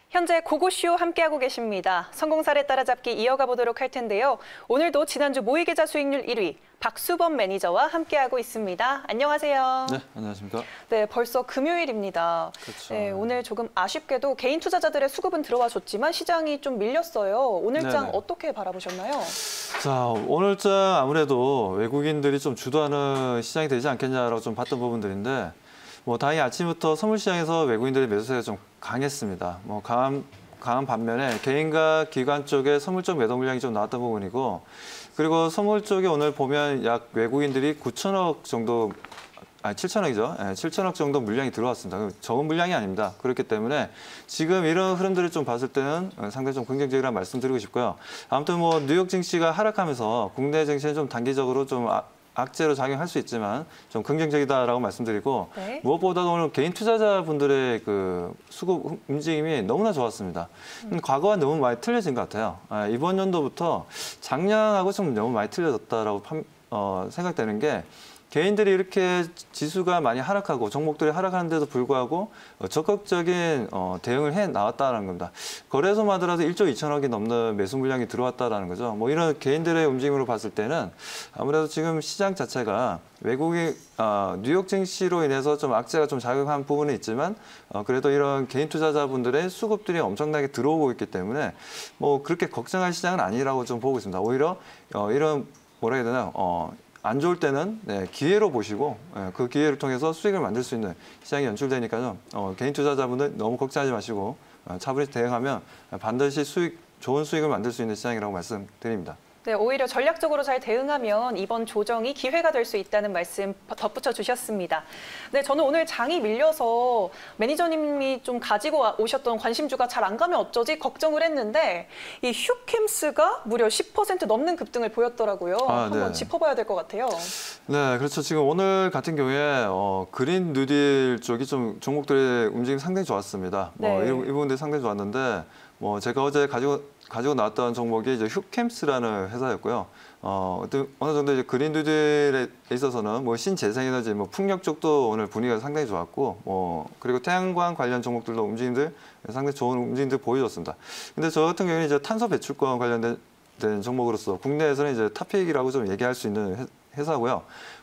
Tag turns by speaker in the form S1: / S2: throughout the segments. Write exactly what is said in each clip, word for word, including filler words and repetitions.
S1: 현재 고고쇼 함께하고 계십니다. 성공 사례 따라잡기 이어가 보도록 할 텐데요. 오늘도 지난주 모의계좌 수익률 일 위 박수범 매니저와 함께하고 있습니다. 안녕하세요.
S2: 네, 안녕하십니까.
S1: 네, 벌써 금요일입니다.
S2: 그렇죠.
S1: 네, 오늘 조금 아쉽게도 개인 투자자들의 수급은 들어와 줬지만 시장이 좀 밀렸어요. 오늘장
S2: 네네.
S1: 어떻게 바라보셨나요?
S2: 자, 오늘장 아무래도 외국인들이 좀 주도하는 시장이 되지 않겠냐라고 좀 봤던 부분들인데, 뭐 다행히 아침부터 선물시장에서 외국인들의 매수세가 좀 강했습니다. 뭐 강한, 강한 반면에 개인과 기관 쪽에 선물 쪽 매도 물량이 좀 나왔던 부분이고, 그리고 선물 쪽에 오늘 보면 약 외국인들이 구천억 정도, 아니 칠천억이죠. 네, 칠천억 정도 물량이 들어왔습니다. 적은 물량이 아닙니다. 그렇기 때문에 지금 이런 흐름들을 좀 봤을 때는 상당히 좀 긍정적이라는 말씀 드리고 싶고요. 아무튼 뭐 뉴욕 증시가 하락하면서 국내 증시는 좀 단기적으로 좀 아, 악재로 작용할 수 있지만 좀 긍정적이다라고 말씀드리고, 네. 무엇보다도 오늘 개인 투자자분들의 그 수급 움직임이 너무나 좋았습니다. 음. 과거와 너무 많이 틀려진 것 같아요. 아, 이번 연도부터 작년하고 좀 너무 많이 틀려졌다라고 판, 어, 생각되는 게, 개인들이 이렇게 지수가 많이 하락하고 종목들이 하락하는데도 불구하고 적극적인 대응을 해 나왔다는 겁니다. 거래소만 하더라도 일조 이천억이 넘는 매수 물량이 들어왔다는 거죠. 뭐 이런 개인들의 움직임으로 봤을 때는 아무래도 지금 시장 자체가 외국이 어, 뉴욕 증시로 인해서 좀 악재가 좀 작용한 부분은 있지만 어, 그래도 이런 개인 투자자분들의 수급들이 엄청나게 들어오고 있기 때문에 뭐 그렇게 걱정할 시장은 아니라고 좀 보고 있습니다. 오히려 어, 이런 뭐라 해야 되나 어, 안 좋을 때는 네, 기회로 보시고 네, 그 기회를 통해서 수익을 만들 수 있는 시장이 연출되니까요. 어, 개인 투자자분들 너무 걱정하지 마시고 어, 차분히 대응하면 반드시 수익, 좋은 수익을 만들 수 있는 시장이라고 말씀드립니다.
S1: 네, 오히려 전략적으로 잘 대응하면 이번 조정이 기회가 될 수 있다는 말씀 덧붙여 주셨습니다. 네, 저는 오늘 장이 밀려서 매니저님이 좀 가지고 오셨던 관심주가 잘 안 가면 어쩌지 걱정을 했는데 이 휴캠스가 무려 십 퍼센트 넘는 급등을 보였더라고요.
S2: 아,
S1: 한번
S2: 네.
S1: 짚어봐야 될 것 같아요.
S2: 네, 그렇죠. 지금 오늘 같은 경우에 어, 그린 뉴딜 쪽이 좀 종목들의 움직임 상당히 좋았습니다.
S1: 네.
S2: 뭐, 이, 이 부분들이 상당히 좋았는데 뭐 제가 어제 가지고 가지고 나왔던 종목이 이제 휴캠스라는 회사였고요. 어, 어느 정도 이제 그린 뉴딜에 있어서는 뭐 신재생에너지, 뭐 풍력 쪽도 오늘 분위기가 상당히 좋았고, 뭐 그리고 태양광 관련 종목들도 움직임들 상당히 좋은 움직임들 보여줬습니다. 근데 저 같은 경우는 이제 탄소 배출권 관련된 종목으로서 국내에서는 이제 탑픽이라고 좀 얘기할 수 있는 회사고요.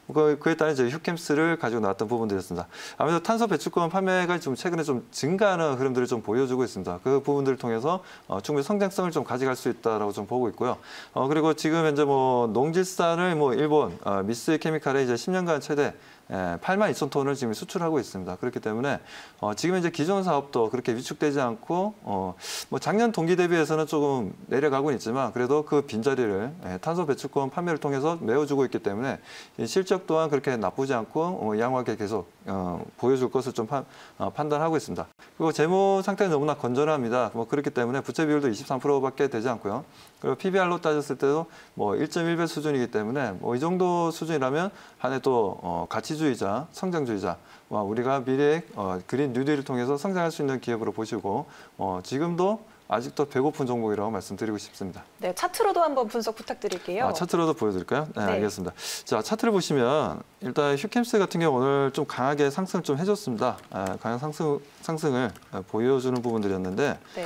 S2: 그에 따른 이제 휴캠스를 가지고 나왔던 부분들이었습니다. 아무래도 탄소 배출권 판매가 좀 최근에 좀 증가하는 흐름들을 좀 보여주고 있습니다. 그 부분들을 통해서 어, 충분히 성장성을 좀 가져갈 수 있다라고 좀 보고 있고요. 어, 그리고 지금 현재 뭐 농지산을 뭐 일본 어, 미쓰이 케미칼에 이제 십 년간 최대 예, 팔만 이천 톤을 지금 수출하고 있습니다. 그렇기 때문에 어, 지금 이제 기존 사업도 그렇게 위축되지 않고 어, 뭐 작년 동기 대비해서는 조금 내려가고는 있지만 그래도 그 빈자리를 예, 탄소 배출권 판매를 통해서 메워주고 있기 때문에 이 실적 또한 그렇게 나쁘지 않고 어, 양호하게 계속 어, 보여줄 것을 좀 판, 어, 판단하고 있습니다. 그리고 재무 상태는 너무나 건전합니다. 뭐 그렇기 때문에 부채 비율도 이십삼 퍼센트밖에 되지 않고요. 그리고 피비알로 따졌을 때도 뭐 일 점 일 배 수준이기 때문에 뭐 이 정도 수준이라면 한 해 또 어, 가치주의자, 성장주의자, 와, 우리가 미래에 어, 그린 뉴딜을 통해서 성장할 수 있는 기업으로 보시고 어, 지금도 아직도 배고픈 종목이라고 말씀드리고 싶습니다.
S1: 네, 차트로도 한번 분석 부탁드릴게요.
S2: 아, 차트로도 보여드릴까요? 네,
S1: 네,
S2: 알겠습니다. 자, 차트를 보시면 일단 휴캠스 같은 경우 오늘 좀 강하게 상승을 좀 해줬습니다. 아, 강한 상승, 상승을 보여주는 부분들이었는데
S1: 네.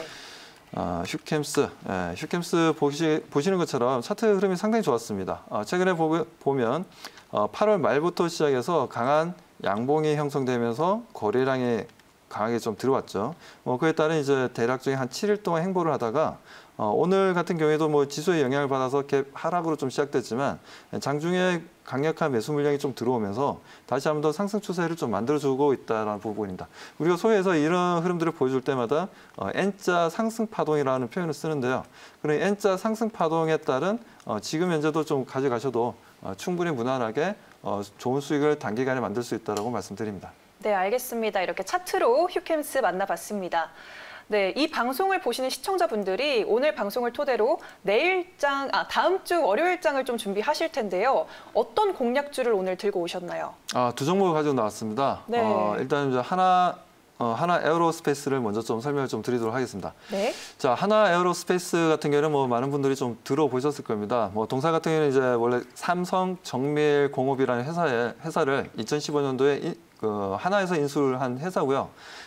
S2: 아, 휴캠스, 예, 휴캠스 보시, 보시는 것처럼 차트 흐름이 상당히 좋았습니다. 아, 최근에 보, 보면 어, 팔월 말부터 시작해서 강한 양봉이 형성되면서 거래량이 강하게 좀 들어왔죠. 뭐 그에 따른 이제 대략적인 한 칠 일 동안 행보를 하다가 어, 오늘 같은 경우에도 뭐 지수의 영향을 받아서 갭 하락으로 좀 시작됐지만 장중에 강력한 매수 물량이 좀 들어오면서 다시 한번 더 상승 추세를 좀 만들어주고 있다는 부분입니다. 우리가 소위에서 이런 흐름들을 보여줄 때마다 어, N자 상승 파동이라는 표현을 쓰는데요. 그런 N자 상승 파동에 따른 어, 지금 현재도 좀 가져가셔도 어, 충분히 무난하게 어, 좋은 수익을 단기간에 만들 수 있다고 말씀드립니다.
S1: 네, 알겠습니다. 이렇게 차트로 휴캠스 만나봤습니다. 네, 이 방송을 보시는 시청자분들이 오늘 방송을 토대로 내일장, 아, 다음 주 월요일장을 좀 준비하실 텐데요. 어떤 공략주를 오늘 들고 오셨나요?
S2: 아, 두 종목을 가지고 나왔습니다.
S1: 네.
S2: 어, 일단 이제 하나, 어, 하나 에어로스페이스를 먼저 좀 설명을 좀 드리도록 하겠습니다.
S1: 네.
S2: 자, 하나 에어로스페이스 같은 경우는 뭐 많은 분들이 좀 들어보셨을 겁니다. 뭐 동사 같은 경우는 이제 원래 삼성 정밀공업이라는 회사에 회사를 이천십오 년도에 이, 그 하나에서 인수를 한 회사고요.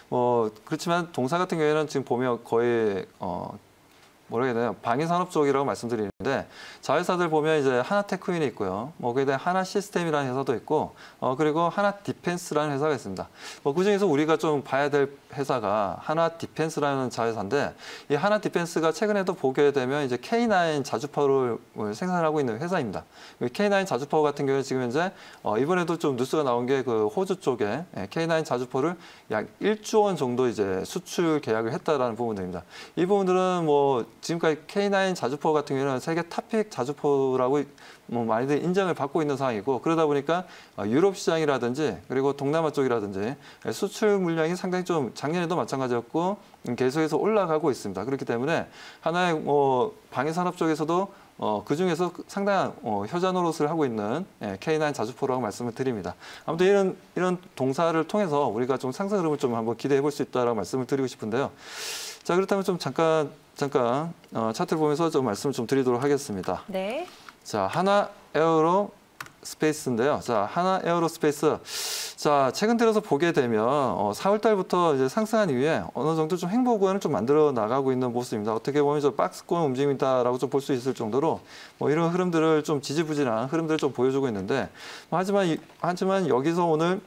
S2: 뭐 그렇지만 동사 같은 경우에는 지금 보면 거의 어, 뭐라 해야 되나요? 방위산업 쪽이라고 말씀드리는데 자회사들 보면 이제 하나테크윈이 있고요. 뭐 그에 대한 하나 시스템이라는 회사도 있고 어 그리고 하나 디펜스라는 회사가 있습니다. 뭐 그중에서 우리가 좀 봐야 될 회사가 하나 디펜스라는 자회사인데 이 하나 디펜스가 최근에도 보게 되면 이제 케이 나인 자주포를 생산하고 있는 회사입니다. 케이 나인 자주포 같은 경우는 지금 현재 어 이번에도 좀 뉴스가 나온 게 그 호주 쪽에 케이 나인 자주포를 약 일조 원 정도 이제 수출 계약을 했다라는 부분들입니다. 이 부분들은 뭐 지금까지 케이 나인 자주포 같은 경우는 세계 탑픽 자주포라고 뭐 많이들 인정을 받고 있는 상황이고 그러다 보니까 유럽 시장이라든지 그리고 동남아 쪽이라든지 수출 물량이 상당히 좀 작년에도 마찬가지였고 계속해서 올라가고 있습니다. 그렇기 때문에 하나의 뭐 방위산업 쪽에서도 어, 그 중에서 상당한 어, 효자 노릇을 하고 있는 예, 케이 나인 자주포라고 말씀을 드립니다. 아무튼 이런 이런 동사를 통해서 우리가 좀 상승 흐름을 좀 한번 기대해 볼 수 있다라고 말씀을 드리고 싶은데요. 자 그렇다면 좀 잠깐 잠깐 어, 차트를 보면서 좀 말씀을 좀 드리도록 하겠습니다.
S1: 네.
S2: 자 하나 에어로 스페이스인데요. 자 하나 에어로스페이스. 자 최근 들어서 보게 되면 어, 사월 달부터 이제 상승한 이후에 어느 정도 좀 행보 구간을 좀 만들어 나가고 있는 모습입니다. 어떻게 보면 저 박스권 움직임이다라고 좀 볼 수 있을 정도로 뭐 이런 흐름들을 좀 지지부진한 흐름들을 좀 보여주고 있는데 뭐, 하지만 이, 하지만 여기서 오늘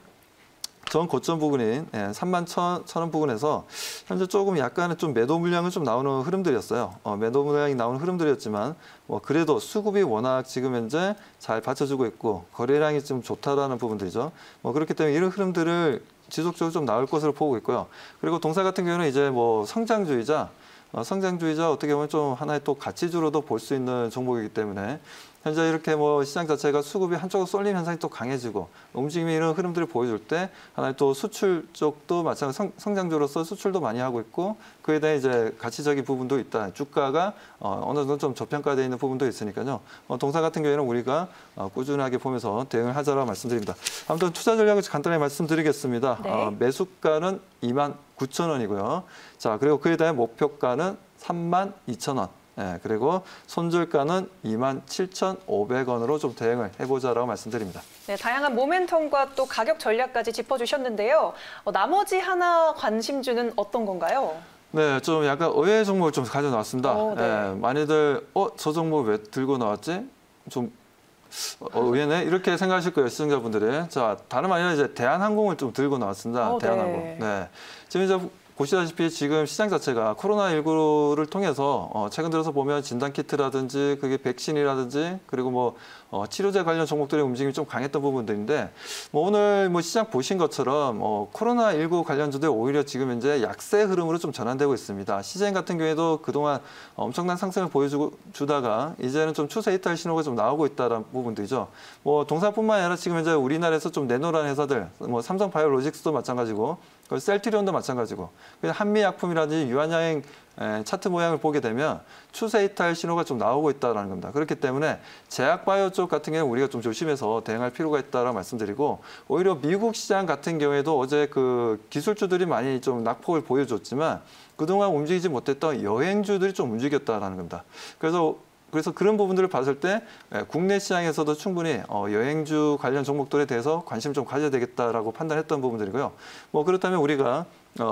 S2: 전 고점 부근인 삼만 천 원 부근에서 현재 조금 약간의 좀 매도 물량은 좀 나오는 흐름들이었어요. 어, 매도 물량이 나오는 흐름들이었지만 뭐 그래도 수급이 워낙 지금 현재 잘 받쳐주고 있고 거래량이 좀 좋다라는 부분들이죠. 뭐 그렇기 때문에 이런 흐름들을 지속적으로 좀 나올 것으로 보고 있고요. 그리고 동사 같은 경우는 이제 뭐 성장주의자, 어, 성장주의자 어떻게 보면 좀 하나의 또 가치주로도 볼 수 있는 종목이기 때문에. 현재 이렇게 뭐 시장 자체가 수급이 한쪽으로 쏠림 현상이 또 강해지고 움직임이 이런 흐름들을 보여줄 때 하나의 또 수출 쪽도 마찬가지 성장주로서 수출도 많이 하고 있고 그에 대해 이제 가치적인 부분도 있다. 주가가 어, 어느 정도 좀 저평가되어 있는 부분도 있으니까요. 어, 동사 같은 경우에는 우리가 어, 꾸준하게 보면서 대응을 하자라고 말씀드립니다. 아무튼 투자 전략을 간단히 말씀드리겠습니다.
S1: 네.
S2: 어, 매수가는 이만 구천 원이고요. 자 그리고 그에 대한 목표가는 삼만 이천 원. 예, 그리고 손절가는 이만 칠천오백 원으로 좀 대응을 해보자라고 말씀드립니다.
S1: 네, 다양한 모멘텀과 또 가격 전략까지 짚어주셨는데요. 어, 나머지 하나 관심주는 어떤 건가요?
S2: 네, 좀 약간 의외의 종목을 좀 가져나왔습니다.
S1: 오, 네.
S2: 예, 많이들 어, 저 종목 왜 들고 나왔지? 좀 어, 의외네 이렇게 생각하실 거예요, 시청자분들이. 자, 다름 아니라 이제 대한항공을 좀 들고 나왔습니다.
S1: 오,
S2: 대한항공.
S1: 네.
S2: 네, 지금 이제 보시다시피 지금 시장 자체가 코로나십구를 통해서 어 최근 들어서 보면 진단키트라든지 그게 백신이라든지 그리고 뭐 어 치료제 관련 종목들의 움직임이 좀 강했던 부분들인데 뭐 오늘 뭐 시장 보신 것처럼 어 코로나십구 관련주들 오히려 지금 현재 약세 흐름으로 좀 전환되고 있습니다. 시젠 같은 경우에도 그동안 엄청난 상승을 보여주다가 이제는 좀 추세 이탈 신호가 좀 나오고 있다는 부분들이죠. 뭐 동사뿐만 아니라 지금 현재 우리나라에서 좀 내놓으라는 회사들 뭐 삼성바이오로직스도 마찬가지고 셀트리온도 마찬가지고 한미약품이라든지 유한양행 차트 모양을 보게 되면 추세 이탈 신호가 좀 나오고 있다는 겁니다. 그렇기 때문에 제약바이오 쪽 같은 경우는 우리가 좀 조심해서 대응할 필요가 있다라고 말씀드리고 오히려 미국 시장 같은 경우에도 어제 그 기술주들이 많이 좀 낙폭을 보여줬지만 그동안 움직이지 못했던 여행주들이 좀 움직였다는 겁니다. 그래서 그래서 그런 부분들을 봤을 때 국내 시장에서도 충분히 여행주 관련 종목들에 대해서 관심 좀 가져야 되겠다라고 판단했던 부분들이고요. 뭐 그렇다면 우리가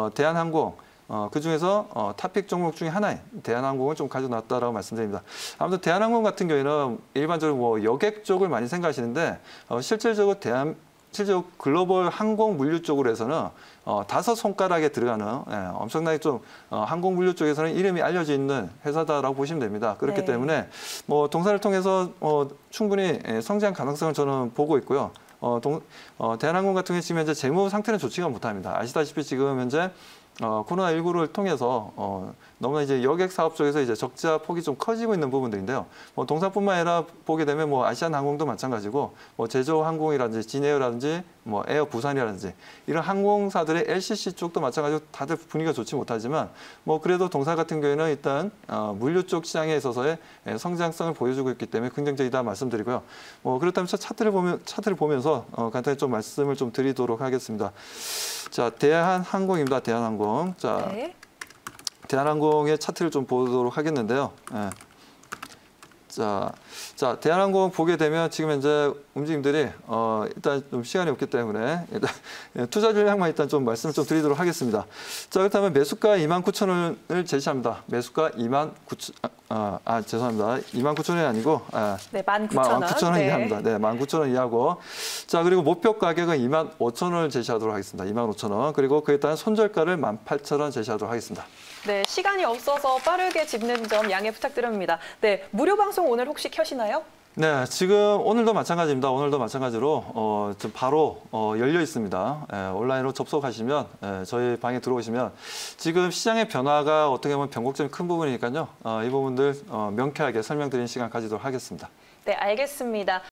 S2: 대한항공 어, 그중에서 어, 탑픽 종목 중에 하나인 대한항공을 좀 가져놨다라고 말씀드립니다. 아무튼 대한항공 같은 경우에는 일반적으로 뭐 여객 쪽을 많이 생각하시는데 어, 실질적으로 대한 실제로 글로벌 항공 물류 쪽으로 해서는 어, 다섯 손가락에 들어가는 예, 엄청나게 좀 어, 항공 물류 쪽에서는 이름이 알려져 있는 회사다라고 보시면 됩니다. 그렇기
S1: 네.
S2: 때문에 뭐 동사를 통해서 어, 충분히 예, 성장 가능성을 저는 보고 있고요. 어, 동, 어, 대한항공 같은 경우 지금 현재 재무 상태는 좋지가 못합니다. 아시다시피 지금 현재 어, 코로나십구를 통해서 어, 너무나 이제 여객 사업 쪽에서 이제 적자 폭이 좀 커지고 있는 부분들인데요. 뭐 동사뿐만 아니라 보게 되면 뭐 아시아나항공도 마찬가지고 뭐 제주항공이라든지 진에어라든지 뭐 에어 부산이라든지 이런 항공사들의 엘씨씨 쪽도 마찬가지로 다들 분위기가 좋지 못하지만 뭐 그래도 동사 같은 경우에는 일단 어, 물류 쪽 시장에 있어서의 성장성을 보여주고 있기 때문에 긍정적이다 말씀드리고요. 뭐 그렇다면 차트를 보면 차트를 보면서 어, 간단히 좀 말씀을 좀 드리도록 하겠습니다. 자, 대한항공입니다. 대한항공. 자,
S1: 네.
S2: 대한항공의 차트를 좀 보도록 하겠는데요. 예. 자, 자, 대한항공 보게 되면 지금 현재 움직임들이 어, 일단 좀 시간이 없기 때문에 일단 투자 전략만 일단 좀 말씀을 좀 드리도록 하겠습니다. 자, 그렇다면 매수가 이만 구천 원을 제시합니다. 매수가 이만 구천 아, 아 죄송합니다. 이만 구천 원이 아니고 아,
S1: 네, 만 구천 원.
S2: 만 구천 원
S1: 네.
S2: 이하입니다. 네, 만 구천 원 이하고. 자, 그리고 목표 가격은 이만 오천 원을 제시하도록 하겠습니다. 이만 오천 원. 그리고 그에 따른 손절가를 만 팔천 원 제시하도록 하겠습니다.
S1: 네, 시간이 없어서 빠르게 짚는 점 양해 부탁드립니다. 네, 무료 방송 오늘 혹시 켜시나요?
S2: 네, 지금 오늘도 마찬가지입니다. 오늘도 마찬가지로 어, 좀 바로 어, 열려 있습니다. 예, 온라인으로 접속하시면 예, 저희 방에 들어오시면 지금 시장의 변화가 어떻게 보면 변곡점이 큰 부분이니까요. 어, 이 부분들 어, 명쾌하게 설명드리는 시간 가지도록 하겠습니다.
S1: 네, 알겠습니다.